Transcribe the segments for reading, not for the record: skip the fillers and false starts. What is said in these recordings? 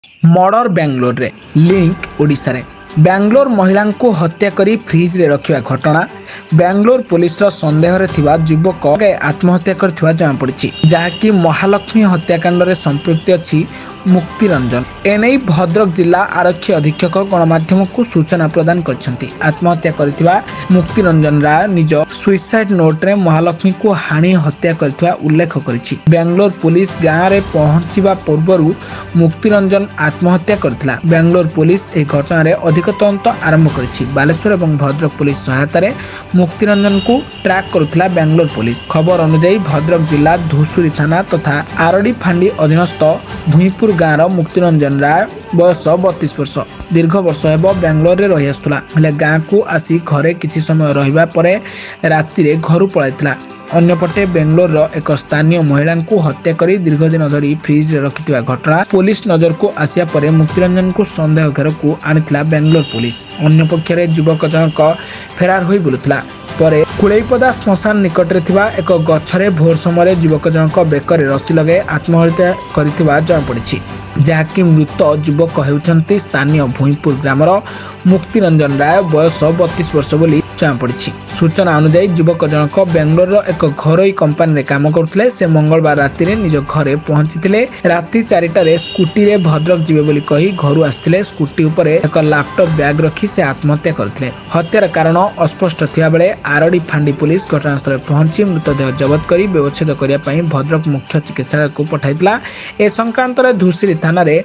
Murder Bangalore रे link Odisha रे बेंगलोर महिला को हत्या करी फ्रिज रे रखिया घटना बेंगलोर पुलिस संदेह रे थिबा युवक आत्महत्या करथिबा जान पड़िछि जहाँकि महालक्ष्मी हत्याकांड रे संपृक्ति अछि मुक्ति रंजन एने भद्रक जिला आरक्षी अधीक्षक गणमाध्यम को सूचना प्रदान करछंती। आत्महत्या करथिबा मुक्ति रंजन राय निज सुइसाइड नोट रे महालक्ष्मी को हानि हत्या करथिबा उल्लेख करिछि। बेंगलोर पुलिस गाँव रे पहुंचीबा पूर्वरु मुक्ति रंजन आत्महत्या करथिला। बेंगलोर पुलिस ए घटना रे अधिक तदंत आरंभ करिछि। बालेश्वर एवं भद्रक पुलिस सहायता रे मुक्ति रंजन को ट्रैक करुथिला बेंगलोर पुलिस। खबर अनुसार भद्रक जिला धुसुरी थाना तथा आरडी फांडी अधीनस्थ भुईपुर गाँव मुक्ति रंजन राय बयस 32 वर्ष दीर्घ वर्ष हेब बेंगलोर रे रही आसुला हेले गाँ को आसी घरे किछि समय रहिबा परे राति रे घरु पळाइथिला। अन्यपटे बेंगलोर एक स्थानीय महिला को हत्या करी दीर्घ दिन धरी फ्रिज रे रखिथिबा घटना पुलिस नजर को आसिया परे मुक्तिरंजन को संदेह घेर को आनिथिला बेंगलोर पुलिस। अन्य पक्षरे युवक जनक फेरार होई बुलुथिला परे कुळैपदा श्मशान निकट रे थिबा एक गछरे भोर समय युवक जनक बेकरे रसी लगे आत्महत्या करिथिबा जଣା पड़िछि जहाँकि मृत युवक हेउचंती स्थानीय भुईपुर ग्रामर मुक्ति रंजन राय बयस 32 वर्ष बोली जଣା पड़िछि। सूचना अनुसार युवक जनक बेंगलोर एक घरोई कंपनी रे काम करथिले। से मंगलवार राति रे निज घरे पहुंचीथिले। राति 4टा रे स्कूटी रे भद्रक जिवे बोली कही घरु आस्थिले। स्कूटी उपरे एक लैपटॉप बैग रखी से आत्महत्या करथिले। हत्यार कारण अस्पष्ट थिया बेले आरडी फांडी पुलिस घटनास्थल पहुंची मृतदेह जबत करी व्यवच्छेद करिया पई भद्रक मुख्य चिकित्सालय को पठाइथिला। ए संक्रांत रे धुसरी थाना रे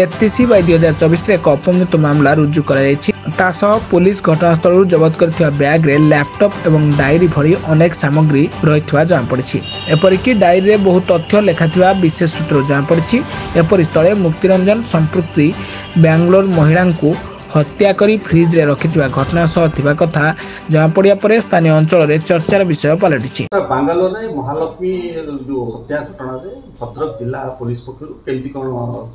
33/2024 एक अपमृत्यु मामला रुजु कराଯାଇଛି। पुलिस घटनास्थल जबत कर बैग रे लैपटॉप एवं डायरी भरी अनेक सामग्री रही जଣା पड़ी। एपरिक डायरी रे बहुत तथ्य लेखाथिबा विशेष सूत्र जଣା पड़ी। एपरि स्थले मुक्तिरंजन संपृक्ति बेंगलोर महिला को हत्या करी फ्रिज रे रखिथिबा घटना सह थिबा कथा जଣା पड़िया परे स्थानीय अंचल रे चर्चार विषय पलटिछि। बेंगलोर रे महालक्ष्मी जो हत्या घटना रे भद्रक जिला पुलिस पक्षरु केमती कोन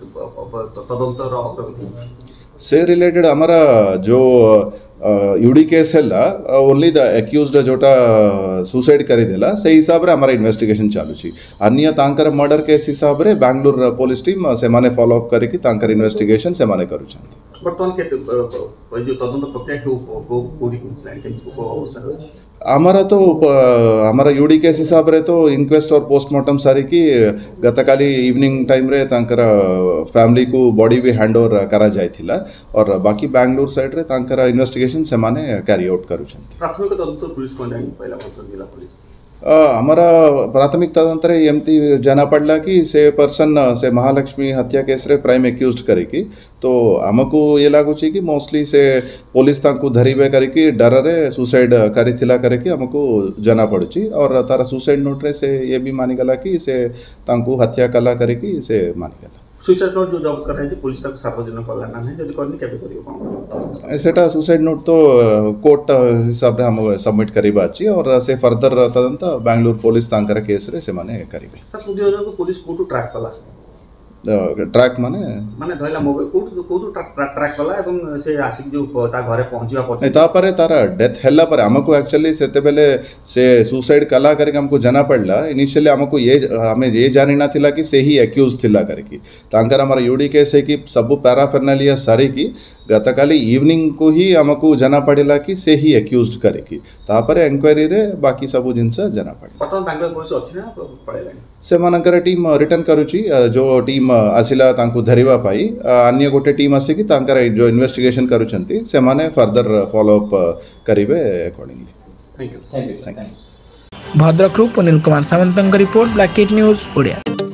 तदंतर अग्रगति से रिलेटेड हमारा जो यूडी केस है ओनली द एक्यूज्ड जोटा सुसाइड करी देला से हिसाब रे हमारा इन्वेस्टिगेशन चालू छी। अन्य तांकर मर्डर केस हिसाब रे बेंगलोर पुलिस टीम से माने फॉलो अप करी कि तांकर इन्वेस्टिगेशन से माने करू छथि। बर्तमान के जो तदंत प्रक्रिया को कोडी को अवस्था अछि हमारा तो हमारा यूडी केस हिसाब रे तो इनक्वेस्ट और पोस्टमार्टम सारी की गतकाली इवनिंग टाइम रे तांकर फैमिली को बॉडी भी हैंड ओवर करा जायथिला और बाकी बेंगलोर साइड रे तांकर इन्वेस्टिगेशन से माने कैरी आउट करू छथि। प्राथमिक तदंत पुलिस को जानि पहिला बर्तन जिला पुलिस हमारा प्राथमिक तदंतर एमती जाना पड़ला कि से पर्सन से महालक्ष्मी हत्या केस रे प्राइम एक्यूज्ड करिकी तो हमको ये लागुची कि मोस्टली से पुलिस तांको धरिबे करिकी डर रे सुसाइड करिथिला करिकी हमको जाना पड़ुची और तारा सुसाइड नोट रे से ये भी मानी गला कि से तांको हत्या कला करिकी से मानी गला। सुसाइड नोट जो जॉब कर रहे हैं पुलिस तक सार्वजनिक करना है जदि करनी केबे करियो सेटा सुसाइड नोट तो कोर्ट हिसाब रे हम सबमिट करिबा अछि और से फर्दर तदंत बेंगलोर पुलिस तांकर केस रे से माने करिबे। तस मुझे को पुलिस कोटू ट्रैक कला ट्रैक माने धइला मोबाइल कोटू ट्रैक कला एवं से आसिक जो ता घरे पहुंचीबा पड़े ता परे तारा डेथ हैला पर हमको एक्चुअली सेते बेले से सुसाइड कला करके हमको जाना पड़ला। इनिशियली हमको ये हमें ये जानि ना थिला कि से ही एक्यूज थिला करके तांकर हमारा यूडी केस है कि सब पैराफर्नालिया सारी की गतकाली इवनिंग को ही हमको जाना पड़ेला कि से ही एक्यूज्ड करेकी तापर एंक्वायरी रे बाकी सब जिनस जाना पड़े। पटन बेंगलोर पुलिस अछि ना पड़ेला से मानकर टीम रिटर्न करूची जो टीम आसिला तांको धरिबा पाई अन्य गोटे टीम आसे कि तांकर जो इन्वेस्टिगेशन करूचंती से माने फर्दर फॉलो अप करिवे अकॉर्डिंगली। Thank you. भद्रक रूप अनिल कुमार सामंतଙ୍କ रिपोर्ट ब्लैक न्यूज ओडिया।